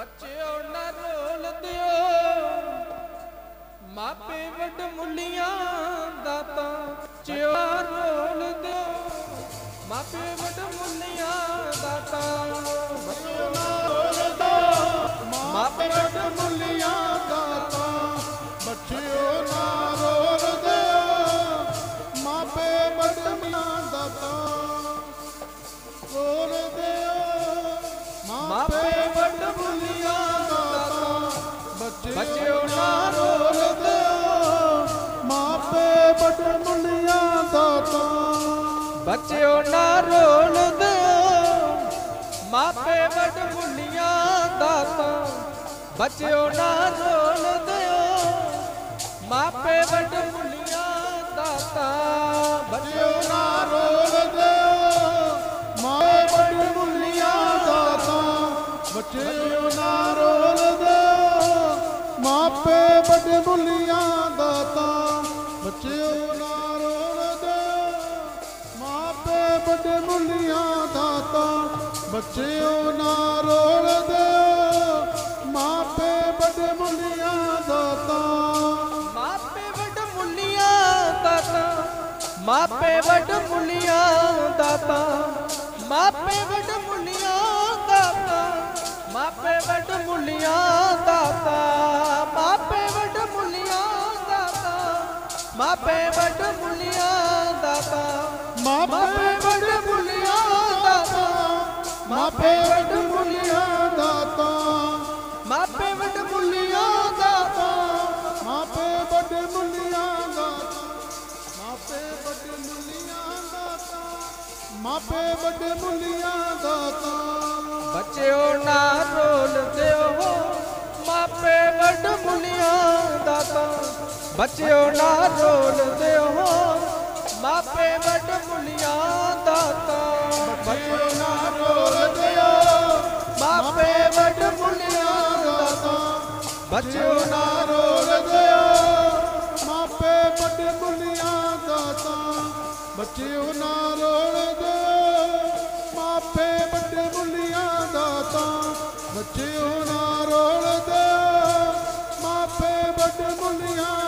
ਬੱਚਿਓ ਨਾ ਰੋਲ ਦਿਓ, ਮਾਪੇ ਵੱਡ ਮੁੱਲੀਆਂ ਦਾਤਾਂ। ਬੱਚਿਓ ਨਾ ਰੋਲ ਦਿਓ, ਮਾਪੇ ਵੱਡ ਮੁੱਲੀਆਂ ਦਾਤਾਂ। ਬੱਚਿਓ ਨਾ ਰੋਲ ਦਿਓ, ਮਾਪੇ ਵੱਡ ਮੁੱਲੀਆਂ ਦਾਤਾਂ। ਬੱਚਿਓ ਨਾ ਰੋਲ ਦਿਓ, ਮਾਪੇ ਵੱਡ ਮੁੱਲੀਆਂ ਦਾਤਾਂ। ਰੋਲ ਦਿਓ ਮਾਪੇ ਵੱਡ ਮੁੱਲੀਆਂ ਦਾਤਾਂ। ਬੱਚਿਓ ਨਾ ਰੋਲ ਦਿਓ, ਮਾਪੇ ਵੱਡ ਮੁੱਲੀਆਂ ਦਾਤਾਂ। ਬੱਚਿਓ ਨਾ ਰੋਲ ਦਿਓ, ਮਾਪੇ ਵੱਡ ਮੁੱਲੀਆਂ ਦਾਤਾਂ। ਬੱਚਿਓ ਨਾ ਰੋਲ ਦਿਓ, ਮਾਪੇ ਵੱਡ ਮੁੱਲੀਆਂ ਦਾਤਾਂ। ਬੱਚਿਓ ਨਾ ਰੋਲ ਦਿਓ, ਮਾਪੇ ਵੱਡ ਮੁੱਲੀਆਂ ਦਾਤਾਂ। ਬੱਚਿਓ ਨਾ ਰੋਲ ਦਿਓ, ਮਾਪੇ ਵੱਡ ਮੁੱਲੀਆਂ ਦਾਤਾਂ। ਬੱਚਿਓ ਨਾ ਰੋਲ ਦਿਓ, ਮਾਪੇ ਵੱਡ ਮੁੱਲੀਆਂ ਦਾਤਾਂ। ਬੱਚਿਓ ਨਾ ਰੋਲ ਦਿਓ, ਮਾਪੇ ਵੱਡ ਮੁੱਲੀਆਂ ਦਾਤਾਂ। ਮਾਪੇ ਵੱਡ ਮੁੱਲੀਆਂ ਦਾਤਾਂ। ਮਾਪੇ ਵੱਡ ਮੁੱਲੀਆਂ ਦਾਤਾਂ। ਮਾਪੇ ਵੱਡ ਮੁੱਲੀਆਂ ਦਾਤਾਂ। ਮਾਪੇ ਵੱਡ ਮੁੱਲੀਆਂ ਦਾਤਾਂ। ਮਾਪੇ ਵੱਡ ਮੁੱਲੀਆਂ ਦਾਤਾਂ। ਮਾਪੇ ਵੱਡ ਮੁੱਲੀਆਂ ਦਾਤਾਂ। ਮਾਪੇ ਵੱਡ ਮੁੱਲੀਆਂ ਦਾਤਾਂ। ਮਾਪੇ ਵੱਡ ਮੁੱਲੀਆਂ ਦਾਤਾਂ। ਮਾਪੇ ਵੱਡ ਮੁੱਲੀਆਂ ਦਾਤਾਂ। ਮਾਪੇ ਵੱਡ ਮੁੱਲੀਆਂ ਦਾਤਾਂ। ਮਾਪੇ ਵੱਡ ਮੁੱਲੀਆਂ ਦਾਤਾਂ। ਮਾਪੇ ਵੱਡ ਮੁੱਲੀਆਂ ਦਾਤਾਂ। ਬੱਚਿਓ ਨਾ ਰੋਲ ਦਿਓ, ਮਾਪੇ ਵੱਡ ਮੁੱਲੀਆਂ ਦਾਤਾਂ। ਬੱਚਿਓ ਨਾ ਰੋਲ ਦਿਓ, ਮਾਪੇ ਵੱਡ ਮੁੱਲੀਆਂ ਦਾਤਾਂ। ਬੱਚਿਓ ਨਾ ਰੋਲ ਦਿਓ, ਮਾਪੇ ਵੱਡ ਮੁੱਲੀਆਂ ਦਾਤਾਂ। ਬੱਚਿਓ ਨਾ ਰੋਲ ਦਿਓ, ਮਾਪੇ ਵੱਡ ਮੁੱਲੀਆਂ ਦਾਤਾਂ। ਬੱਚਿਓ ਨਾ ਰੋਲ ਦਿਓ, ਮਾਪੇ ਵੱਡ ਮੁੱਲੀਆਂ ਦਾਤਾਂ। ਬੱਚਿਓ ਨਾ ਰੋਲ ਦਿਓ, ਮਾਪੇ ਵੱਡ ਮੁੱਲੀਆਂ